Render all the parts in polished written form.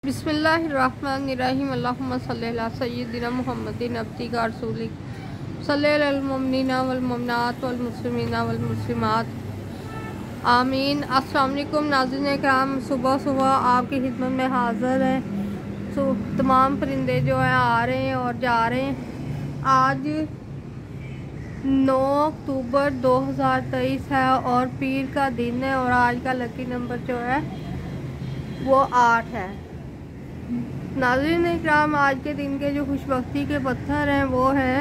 बिस्मिल्लाहिर्रहमानिर्रहीम अल्लाहुम्मा सल्ली अला सय्यिदिना मुहम्मदिन अब्दिका रसूलिक सल्ली अलल मुमिनीना वल मुमिनात वल मुस्लिमीना वल मुस्लिमात आमीन। अस्सलाम वालेकुम नाज़रीन किराम, सुबह सुबह आपकी खिदमत में हाज़िर है। तो तमाम परिंदे जो हैं आ रहे हैं और जा रहे हैं। आज 9 अक्टूबर 2023 है और पीर का दिन है और आज का लकी नंबर जो है वो 8 है। नाज़रीन इकराम, आज के दिन के जो खुशबख्ती के पत्थर हैं वो हैं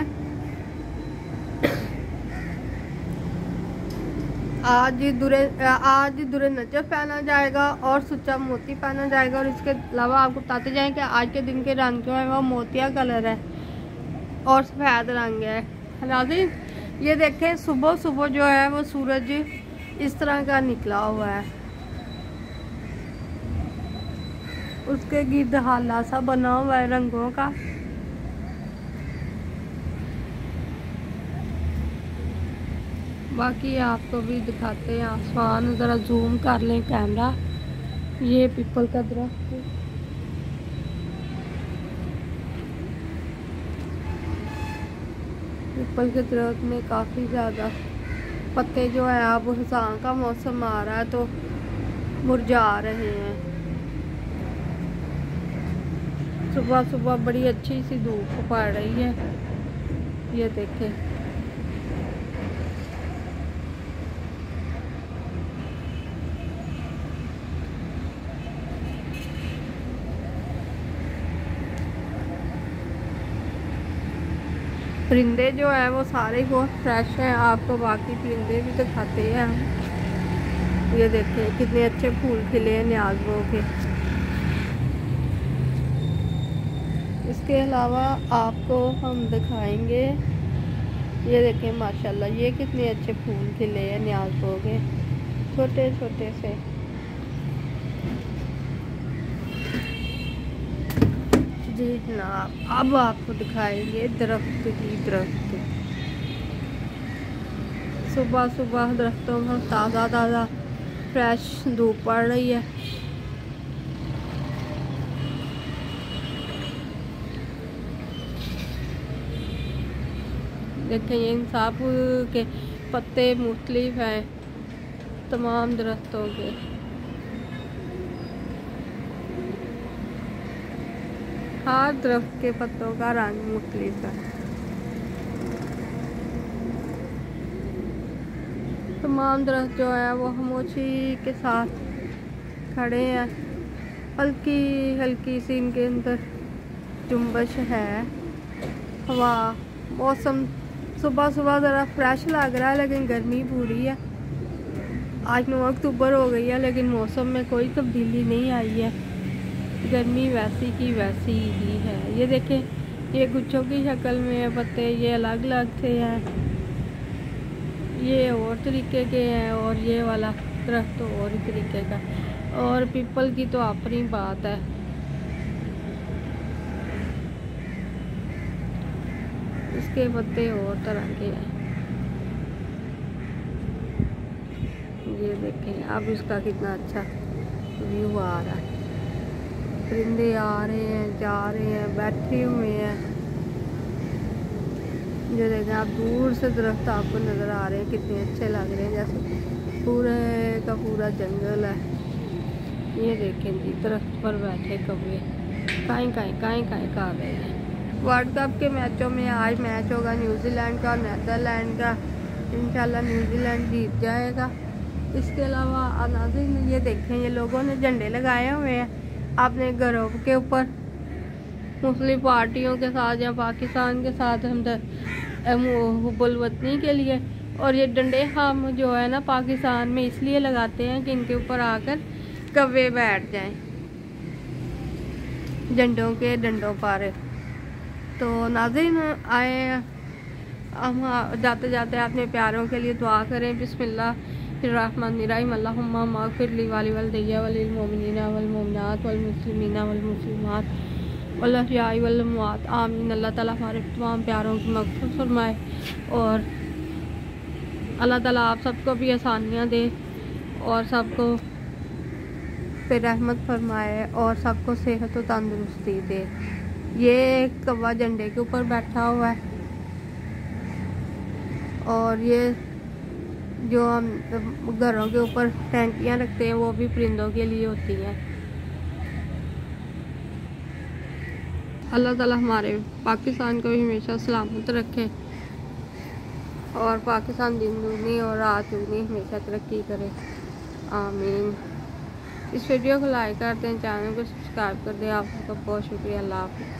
आज दुरे नजफ पहना जाएगा और सुच्चा मोती पहना जाएगा। और इसके अलावा आपको बताते जाएं कि आज के दिन के रंग जो है वो मोतिया कलर है और सफ़ेद रंग है। नाज़रीन ये देखें, सुबह सुबह जो है वो सूरज इस तरह का निकला हुआ है, उसके गिर्द हाला सा बना हुआ है रंगों का। बाकी आपको भी दिखाते हैं आसमान, ज़रा जूम कर लें कैमरा। ये पीपल का दरख्त है, पीपल के दरख्त में काफ़ी ज़्यादा पत्ते जो है, अब खिज़ां का मौसम आ रहा है तो मुरझा रहे हैं। सुबह सुबह बड़ी अच्छी सी धूप पड़ रही है, ये देखें। परिंदे जो है वो सारे बहुत फ्रेश हैं। आपको बाकी परिंदे भी दिखाते हैं हम। ये देखें कितने अच्छे फूल खिले हैं न्याज़ों के। इसके अलावा आपको हम दिखाएंगे, ये देखें माशाल्लाह ये कितने अच्छे फूल खिले हैं न्याज़ों के, छोटे छोटे से। जी जनाब, अब आपको दिखाएंगे दरख्त ही दरख्त। सुबह सुबह दरख्तों में ताज़ा ताज़ा फ्रेश धूप पड़ रही है। देखें ये इन सब के पत्ते मुख्तलिफ हैं तमाम दरख्तों के। हर दरख्त के पत्तों का रंग मुख्तलिफ है। तमाम दरख्त जो है वो खामोशी के साथ खड़े हैं। हल्की हल्की सी इनके अंदर जुम्बश है। हवा, मौसम सुबह सुबह ज़रा फ्रेश लग रहा है लेकिन गर्मी पूरी है। आज 9 अक्टूबर हो गई है लेकिन मौसम में कोई तब्दीली नहीं आई है, गर्मी वैसी की वैसी ही है। ये देखें ये गुच्छों की शक्ल में है पत्ते, ये अलग अलग से हैं, ये और तरीके के हैं और ये वाला दरख्त तो और ही तरीके का। और पीपल की तो अपनी बात है, इसके पत्ते और तरह के हैं। ये देखें अब इसका कितना अच्छा व्यू आ रहा है। परिंदे आ रहे हैं, जा रहे हैं, बैठे हुए हैं। जो देखें आप दूर से दरख्त आपको नज़र आ रहे हैं, कितने अच्छे लग रहे हैं, जैसे पूरे का पूरा जंगल है। ये देखें जी दरख्त पर बैठे कौवे काई काई कर रहे हैं। वर्ल्ड कप के मैचों में आज मैच होगा न्यूजीलैंड का और नीदरलैंड का। इंशाल्लाह न्यूजीलैंड जीत जाएगा। इसके अलावा नाज़रीन ये देखें, ये लोगों ने झंडे लगाए हुए हैं अपने घरों के ऊपर, मुस्लिम पार्टियों के साथ या पाकिस्तान के साथ हुब्बुल वतनी के लिए। और ये डंडे हम जो है ना पाकिस्तान में इसलिए लगाते हैं कि इनके ऊपर आकर कौवे बैठ जाएं झंडों के डंडों पर। तो नाज़रीन आए, हम जाते जाते अपने प्यारों के लिए दुआ करें। बिस्मिल्लाहिर्रहमानिर्रहीम अल्लाहुम्मा मग़फ़िर ली वलिवलिदैया वलिल मुमिनीना वल मुमिनात वल मुस्लिमीना वल मुस्लिमात वल अहयाई वल अमवात आमीन। अल्लाह ताला हमारे तमाम प्यारों की मग़फ़िरत फरमाए और अल्लाह ताला आप सबको भी आसानियाँ दे और सबको पे रहमत फरमाए और सबको सेहत और तंदुरुस्ती दे। ये कौवा झंडे के ऊपर बैठा हुआ है और ये जो हम घरों के ऊपर टैंकियाँ रखते हैं वो भी परिंदों के लिए होती हैं। अल्लाह ताला हमारे पाकिस्तान को भी हमेशा सलामत रखे और पाकिस्तान दिन दूनी और रात दूनी हमेशा तरक्की करे, आमीन। इस वीडियो को लाइक कर दें, चैनल को सब्सक्राइब कर दें। आप सबका बहुत शुक्रिया। अल्लाह हाफ़िज़।